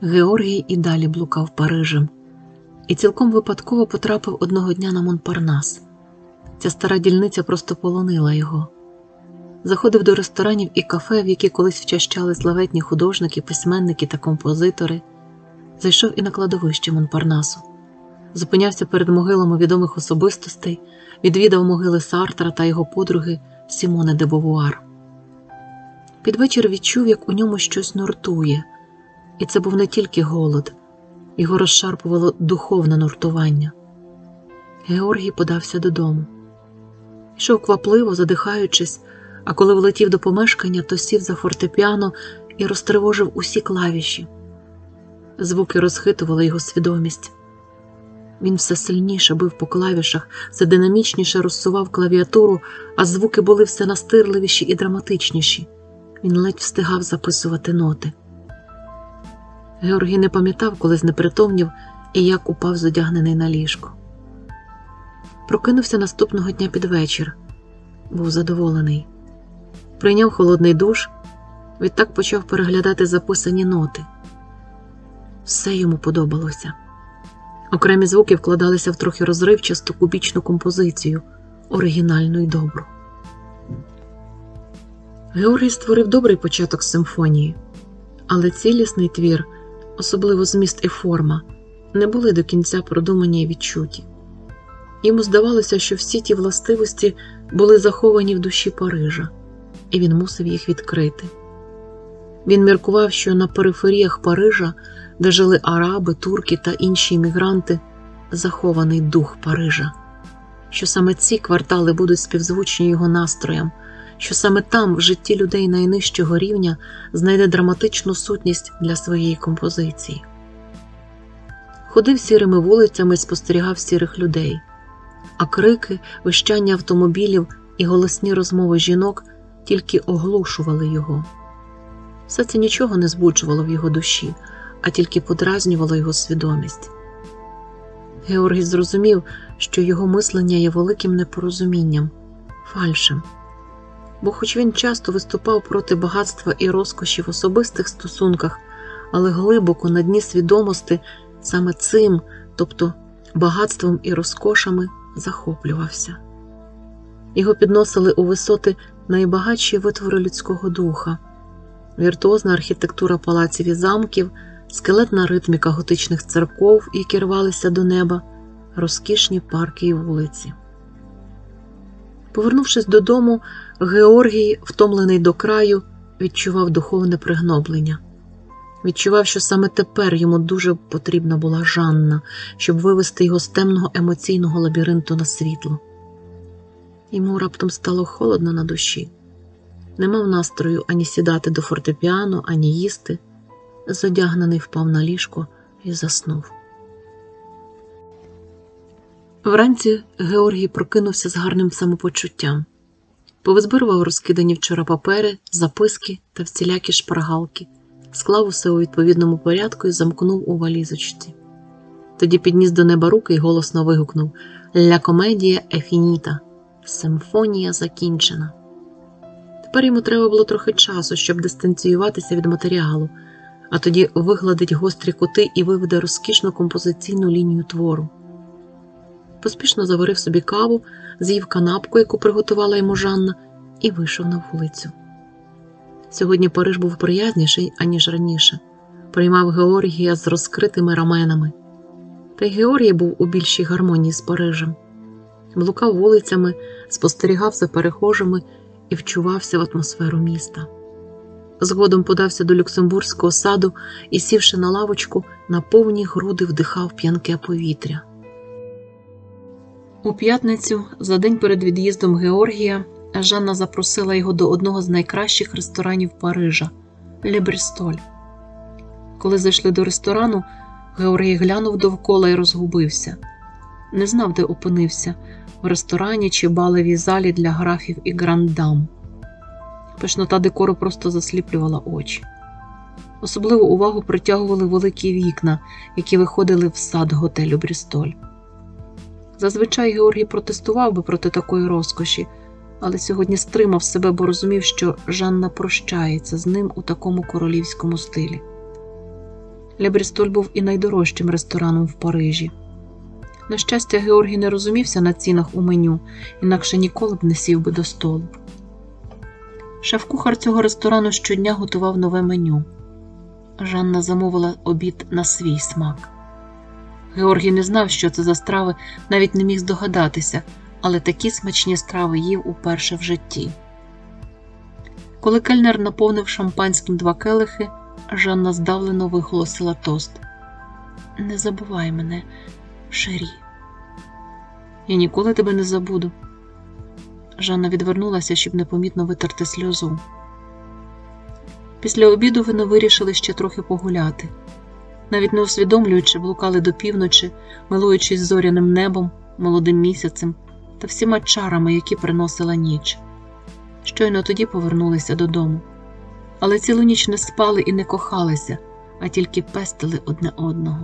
Георгій і далі блукав Парижем. І цілком випадково потрапив одного дня на Монпарнас. Ця стара дільниця просто полонила його. Заходив до ресторанів і кафе, в які колись вчащали славетні художники, письменники та композитори. Зайшов і на кладовище Монпарнасу. Зупинявся перед могилами відомих особистостей, відвідав могили Сартра та його подруги Сімони де Бовуар. Під вечір відчув, як у ньому щось нуртує. І це був не тільки голод. Його розшарпувало духовне нуртування. Георгій подався додому. Йшов квапливо, задихаючись, а коли влетів до помешкання, то сів за фортепіано і розтривожив усі клавіші. Звуки розхитували його свідомість. Він все сильніше бив по клавішах, все динамічніше розсував клавіатуру, а звуки були все настирливіші і драматичніші. Він ледь встигав записувати ноти. Георгій не пам'ятав, коли знепритомнів і як упав зодягнений на ліжко. Прокинувся наступного дня під вечір. Був задоволений. Прийняв холодний душ, відтак почав переглядати записані ноти. Все йому подобалося. Окремі звуки вкладалися в трохи розривчасту кубічну композицію, оригінальну і добру. Георгій створив добрий початок симфонії, але цілісний твір, особливо зміст і форма, не були до кінця продумані і відчуті. Йому здавалося, що всі ті властивості були заховані в душі Парижа, і він мусив їх відкрити. Він міркував, що на периферіях Парижа, де жили араби, турки та інші іммігранти, захований дух Парижа, що саме ці квартали будуть співзвучні його настроям, що саме там в житті людей найнижчого рівня знайде драматичну сутність для своєї композиції. Ходив сірими вулицями і спостерігав сірих людей, а крики, вищання автомобілів і голосні розмови жінок тільки оглушували його. Все це нічого не збуджувало в його душі, а тільки подразнювало його свідомість. Георгій зрозумів, що його мислення є великим непорозумінням, фальшем. Бо хоч він часто виступав проти багатства і розкоші в особистих стосунках, але глибоко на дні свідомості саме цим, тобто багатством і розкошами, захоплювався. Його підносили у висоти найбагатші витвори людського духа: віртуозна архітектура палаців і замків, скелетна ритміка готичних церков, які рвалися до неба, розкішні парки і вулиці. Повернувшись додому, Георгій, втомлений до краю, відчував духовне пригноблення. Відчував, що саме тепер йому дуже потрібна була Жанна, щоб вивести його з темного емоційного лабіринту на світло. Йому раптом стало холодно на душі. Не мав настрою ані сідати до фортепіано, ані їсти. Зодягнений впав на ліжко і заснув. Вранці Георгій прокинувся з гарним самопочуттям. Повизбирував розкидані вчора папери, записки та всілякі шпаргалки, склав усе у відповідному порядку і замкнув у валізочці. Тоді підніс до неба руки і голосно вигукнув: «Ля комедія е фініта» – «Симфонія закінчена». Тепер йому треба було трохи часу, щоб дистанціюватися від матеріалу, а тоді вигладить гострі кути і виведе розкішну композиційну лінію твору. Поспішно заварив собі каву, з'їв канапку, яку приготувала йому Жанна, і вийшов на вулицю. Сьогодні Париж був приязніший, аніж раніше. Приймав Георгія з розкритими раменами. Та й Георгій був у більшій гармонії з Парижем. Блукав вулицями, спостерігав за перехожими і вчувався в атмосферу міста. Згодом подався до Люксембурзького саду і, сівши на лавочку, на повні груди вдихав п'янке повітря. У п'ятницю, за день перед від'їздом Георгія, Жанна запросила його до одного з найкращих ресторанів Парижа – Ле Бристоль. Коли зайшли до ресторану, Георгій глянув довкола і розгубився. Не знав, де опинився – в ресторані чи балевій залі для графів і гранд-дам. Пишнота декору просто засліплювала очі. Особливу увагу притягували великі вікна, які виходили в сад готелю Брістоль. Зазвичай Георгій протестував би проти такої розкоші, але сьогодні стримав себе, бо розумів, що Жанна прощається з ним у такому королівському стилі. Ле Брістоль був і найдорожчим рестораном в Парижі. На щастя, Георгій не розумівся на цінах у меню, інакше ніколи б не сів би до столу. Шеф-кухар цього ресторану щодня готував нове меню. Жанна замовила обід на свій смак. Георгій не знав, що це за страви, навіть не міг здогадатися, але такі смачні страви їв уперше в житті. Коли кельнер наповнив шампанським 2 келихи, Жанна здавлено виголосила тост. «Не забувай мене, Шері». «Я ніколи тебе не забуду». Жанна відвернулася, щоб непомітно витерти сльозу. Після обіду вони вирішили ще трохи погуляти. Навіть не усвідомлюючи, блукали до півночі, милуючись зоряним небом, молодим місяцем та всіма чарами, які приносила ніч. Щойно тоді повернулися додому. Але цілу ніч не спали і не кохалися, а тільки пестили одне одного.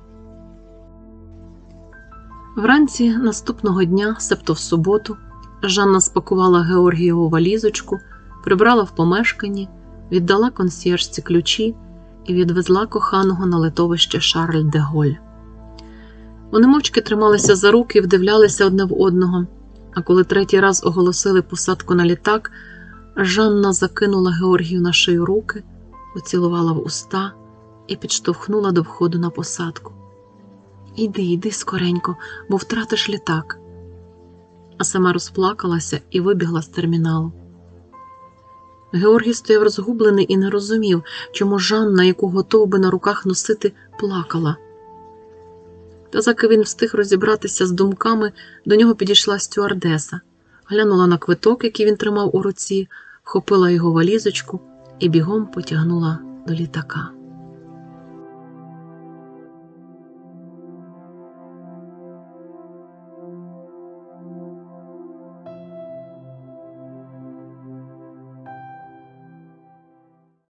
Вранці наступного дня, себто в суботу, Жанна спакувала Георгієву валізочку, прибрала в помешканні, віддала консьєржці ключі і відвезла коханого на литовище Шарль-де-Голь. Вони мовчки трималися за руки і вдивлялися одне в одного, а коли 3-й раз оголосили посадку на літак, Жанна закинула Георгію на шию руки, поцілувала в уста і підштовхнула до входу на посадку. Йди скоренько, бо втратиш літак». А сама розплакалася і вибігла з терміналу. Георгій стояв розгублений і не розумів, чому Жанна, яку готов би на руках носити, плакала. Та заки він встиг розібратися з думками, до нього підійшла стюардеса, глянула на квиток, який він тримав у руці, вхопила його валізочку і бігом потягнула до літака.